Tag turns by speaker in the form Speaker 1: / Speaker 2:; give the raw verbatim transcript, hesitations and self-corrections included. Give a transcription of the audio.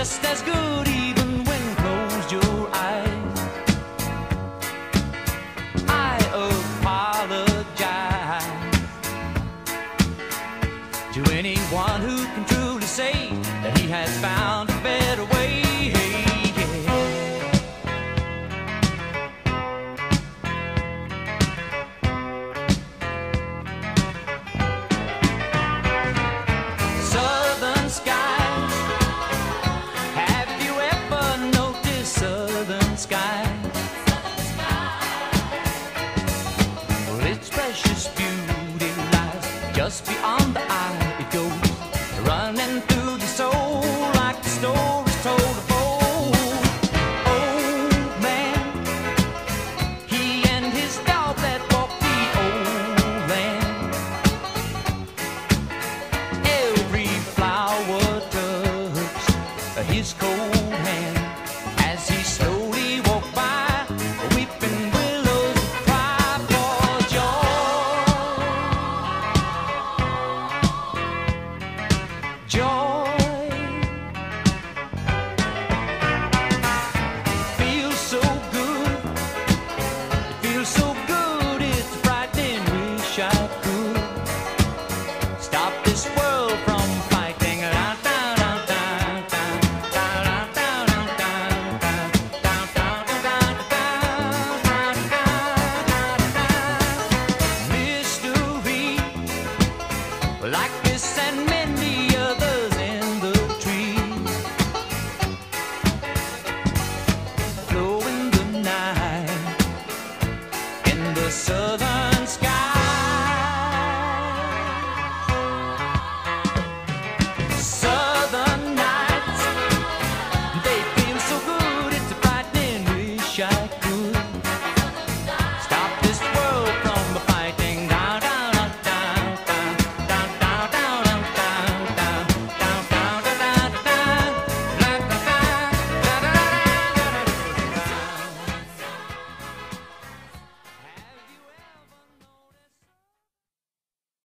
Speaker 1: just as good even when closed your eyes. I apologize to anyone who can truly say that he has found a better way. Southern skies, have you ever noticed southern skies? Well, its precious beauty lies just beyond the eye. It goes running through your soul like the stories told of old. Old man, he and his dog that walked the old land. Every flower touched his cold hand as he slowly walked by. Weeping willows cry for joy. Joy feels so good. It feels so good. It's frightening. Wish I could stop this world from fighting. Mystery, like